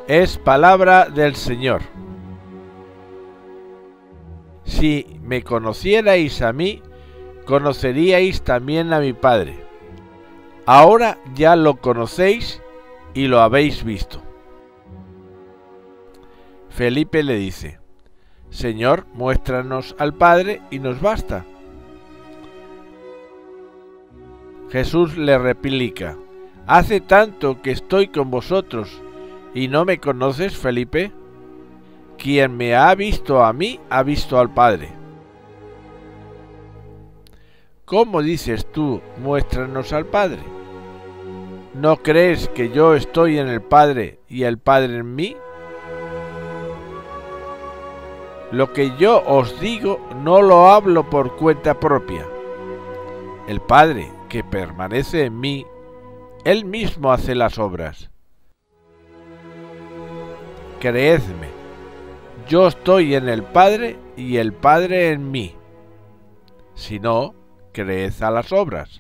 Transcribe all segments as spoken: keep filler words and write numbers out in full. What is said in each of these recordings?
Es palabra del Señor. Si me conocierais a mí, conoceríais también a mi Padre. Ahora ya lo conocéis y lo habéis visto. Felipe le dice: Señor, muéstranos al Padre y nos basta. Jesús le replica: Hace tanto que estoy con vosotros y no me conoces, Felipe. Quien me ha visto a mí, ha visto al Padre. ¿Cómo dices tú, muéstranos al Padre? ¿No crees que yo estoy en el Padre y el Padre en mí? Lo que yo os digo no lo hablo por cuenta propia. El Padre, que permanece en mí, Él mismo hace las obras. Creedme, yo estoy en el Padre y el Padre en mí. Si no, creed a las obras.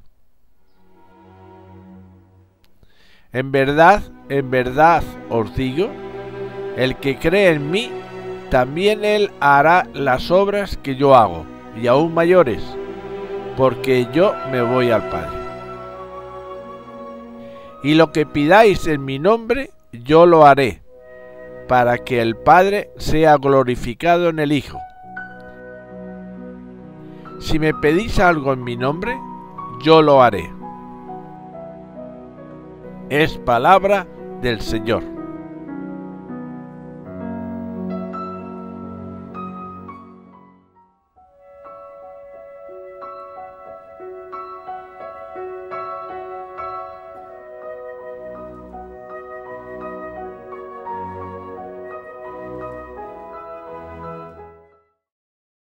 En verdad, en verdad os digo, el que cree en mí, también él hará las obras que yo hago, y aún mayores, porque yo me voy al Padre. Y lo que pidáis en mi nombre, yo lo haré, para que el Padre sea glorificado en el Hijo. Si me pedís algo en mi nombre, yo lo haré. Es palabra del Señor.